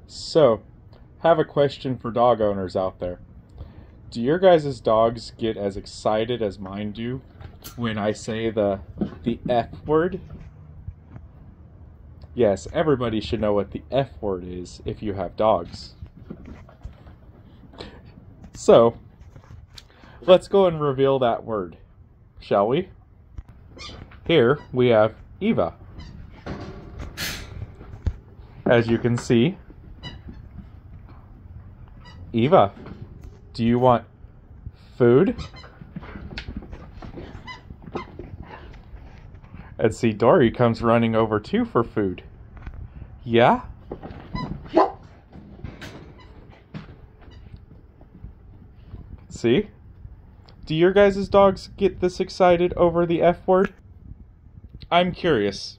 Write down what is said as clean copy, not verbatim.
So, have a question for dog owners out there. Do your guys' dogs get as excited as mine do when I say the F word? Yes, everybody should know what the F word is if you have dogs. So, let's go and reveal that word, shall we? Here we have Eva. As you can see, Eva, do you want food? And see, Dory comes running over too for food. Yeah? See? Do your guys' dogs get this excited over the F word? I'm curious.